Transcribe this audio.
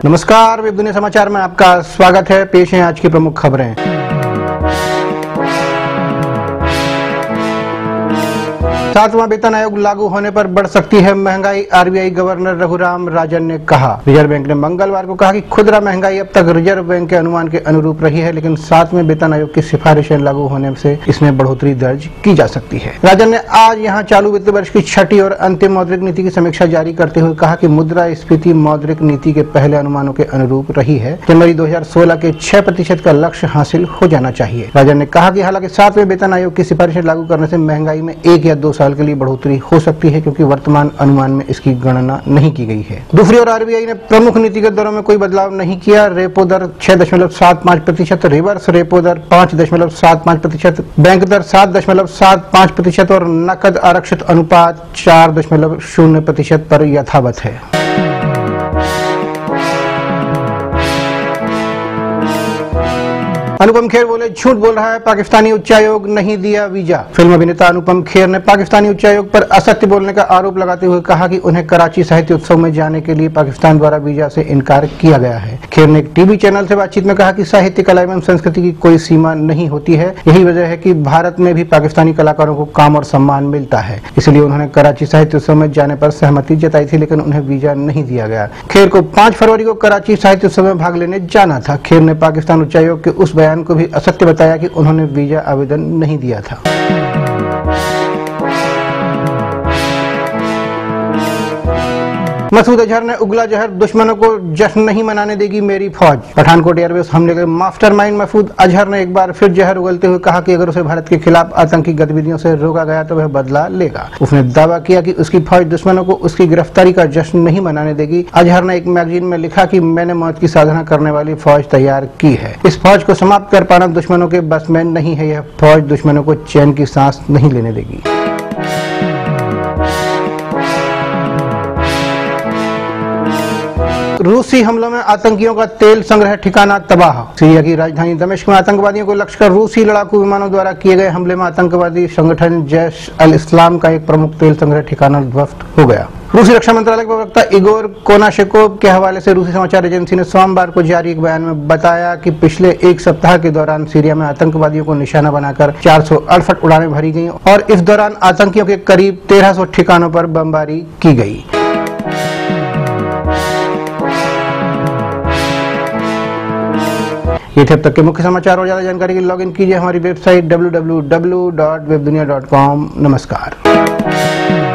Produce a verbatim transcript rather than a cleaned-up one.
नमस्कार, वेब दुनिया समाचार में आपका स्वागत है। पेश है आज की प्रमुख खबरें। सातवां वेतन आयोग लागू होने पर बढ़ सकती है महंगाई, आरबीआई गवर्नर रघुराम राजन ने कहा। रिजर्व बैंक ने मंगलवार को कहा कि खुदरा महंगाई अब तक रिजर्व बैंक के अनुमान के अनुरूप रही है, लेकिन सातवें वेतन आयोग की सिफारिशें लागू होने से इसमें बढ़ोतरी दर्ज की जा सकती है। राजन ने आज यहां चालू वित्त वर्ष की छठी और अंतिम मौद्रिक नीति की समीक्षा जारी करते हुए कहा कि मुद्रास्फीति मौद्रिक नीति के पहले अनुमानों के अनुरूप रही है। जनवरी दो हजार सोलह के छह प्रतिशत का लक्ष्य हासिल हो जाना चाहिए। राजन ने कहा कि हालांकि सातवें वेतन आयोग की सिफारिशें लागू करने से महंगाई में एक या दो साल के लिए बढ़ोतरी हो सकती है, क्योंकि वर्तमान अनुमान में इसकी गणना नहीं की गई है। दूसरी ओर आरबीआई ने प्रमुख नीतिगत दरों में कोई बदलाव नहीं किया। रेपो दर छह दशमलव सात पाँच प्रतिशत, रिवर्स रेपो दर पाँच दशमलव सात पाँच प्रतिशत, बैंक दर सात दशमलव सात पाँच प्रतिशत और नकद आरक्षित अनुपात चार दशमलव शून्य प्रतिशत पर यथावत है। अनुपम खेर बोले, झूठ बोल रहा है, पाकिस्तानी उच्चायोग नहीं दिया वीजा। फिल्म अभिनेता अनुपम खेर ने पाकिस्तानी उच्चायोग पर असत्य बोलने का आरोप लगाते हुए कहा कि उन्हें कराची साहित्य उत्सव में जाने के लिए पाकिस्तान द्वारा वीजा से इनकार किया गया है। खेर ने एक टीवी चैनल से बातचीत में कहा कि साहित्य, कला एवं संस्कृति की कोई सीमा नहीं होती है। यही वजह है कि भारत में भी पाकिस्तानी कलाकारों को काम और सम्मान मिलता है, इसलिए उन्होंने कराची साहित्य उत्सव में जाने पर सहमति जताई थी, लेकिन उन्हें वीजा नहीं दिया गया। खेर को पाँच फरवरी को कराची साहित्य उत्सव में भाग लेने जाना था। खेर ने पाकिस्तान उच्चायोग के उस बयान को भी असत्य बताया कि उन्होंने वीजा आवेदन नहीं दिया था। मसूद अजहर ने उगला जहर, दुश्मनों को जश्न नहीं मनाने देगी मेरी फौज। पठानकोट एयरबेस हमले के मास्टरमाइंड मसूद अजहर ने एक बार फिर जहर उगलते हुए कहा कि अगर उसे भारत के खिलाफ आतंकी गतिविधियों से रोका गया तो वह बदला लेगा। उसने दावा किया कि उसकी फौज दुश्मनों को उसकी गिरफ्तारी का जश्न नहीं मनाने देगी। अजहर ने एक मैगजीन में लिखा कि मैंने मौत की साधना करने वाली फौज तैयार की है। इस फौज को समाप्त कर पाना दुश्मनों के बस में नहीं है। यह फौज दुश्मनों को चैन की सांस नहीं लेने देगी। रूसी हमलों में आतंकियों का तेल संग्रह ठिकाना तबाह। सीरिया की राजधानी दमिश्क में आतंकवादियों को लक्ष्य कर रूसी लड़ाकू विमानों द्वारा किए गए हमले में आतंकवादी संगठन जैश अल इस्लाम का एक प्रमुख तेल संग्रह ठिकाना ध्वस्त हो गया। रूसी रक्षा मंत्रालय के प्रवक्ता इगोर कोनाशेकोव के हवाले से रूसी समाचार एजेंसी ने सोमवार को जारी एक बयान में बताया कि पिछले एक सप्ताह के दौरान सीरिया में आतंकवादियों को निशाना बनाकर चार सौ अड़सठ उड़ानें भरी गईं और इस दौरान आतंकियों के करीब तेरह सौ ठिकानों पर बमबारी की गई। ये थे अब तक के मुख्य समाचार। और ज्यादा जानकारी के लिए लॉग इन कीजिए हमारी website W W W dot Webdunia dot com. नमस्कार।